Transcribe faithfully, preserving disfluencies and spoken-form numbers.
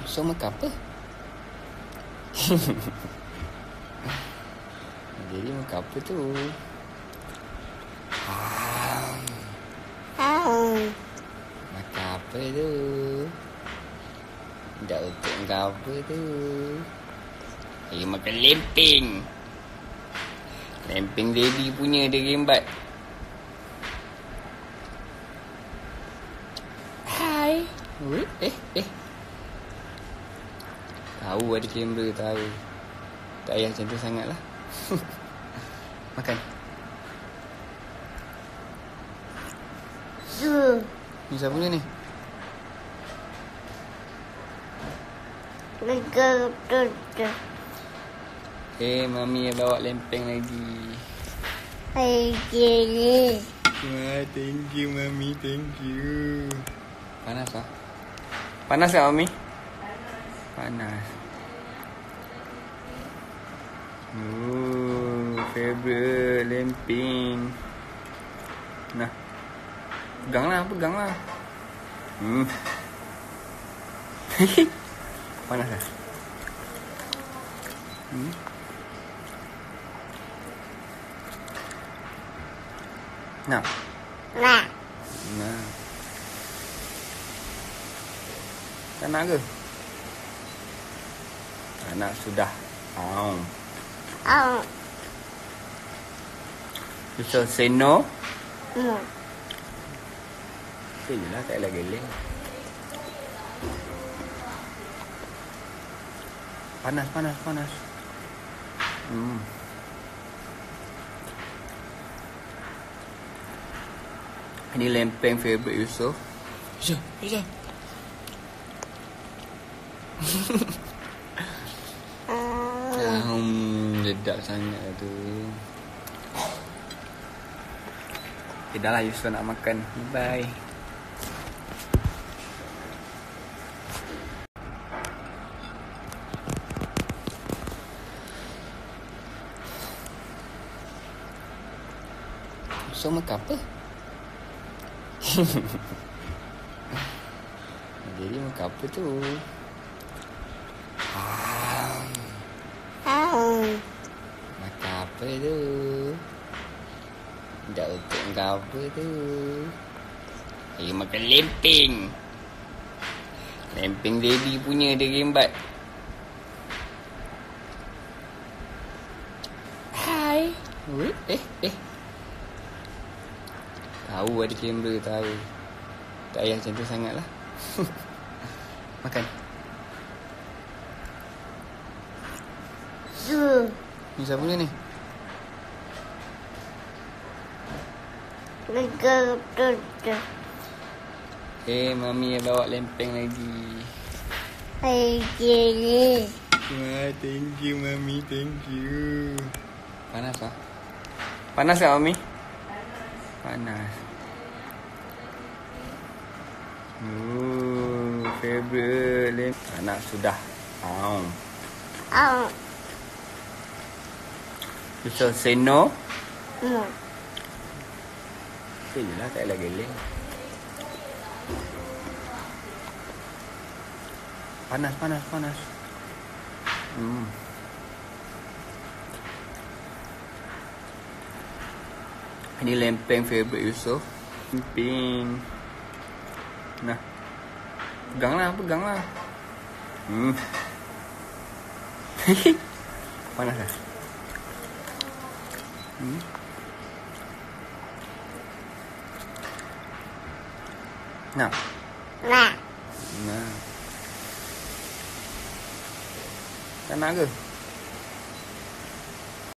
So makan apa? Jadi makan apa tu? Ah. Ah. Makan apa tu? Dah untuk makan apa tu? Eh, makan lemping. Lemping daddy punya dia rembat. Hai. Ui, eh, eh. Tahu ada kamera, tahu. Tak payah macam tu sangat lah. Makan. Tu. Ni siapa punya ni? Lega tu. Eh, mami bawa lempeng lagi. Hai, gini. Wah, thank you mami, thank you. Panas tak? Panas tak mami? Panas. Oh, favorite lemping. Nah. Peganglah, peganglah. Hmm. Panas tak? Hmm. Nah. Nah. Nah. Tak nak ke? Tak nak sudah. Oh. Oh. You shall say no? Hmm. Say je lah, tak payah geleng. Panas, panas, panas. Hmm. Ini lempeng favourite Yusof. Yusof, Yusof. Hmm, sedap sangat tu. Okay, dah lah Yusof nak makan. Bye. So makan apa? Jadi makan apa tu? Ah. Ah. Makan apa tu? Dah untuk makan apa tu? Eh, makan lemping. Lemping daddy punya dia rembat. Hai. Ui, eh, eh. Tahu ada kamera, tahu. Tak payah macam tu sangat lah. Makan. Tu. Ni siapa punya ni? Lega tu. Eh, mami bawa lempeng lagi. Hai, gini. Wah, thank you mami, thank you. Panas tak? Panas tak mami? Panas. Oh, favorite lempeng. Anak sudah. Oh. Oh. You shall say no? Hmm. Say je lah, tak payah geleng. Panas, panas, panas. Hmm. Ini lempeng favourite Yusof. Lempeng. Nah. Peganglah, peganglah. Hmm. Panas tak? Hmm. Nah. Nah. Nah. Tak nak ke?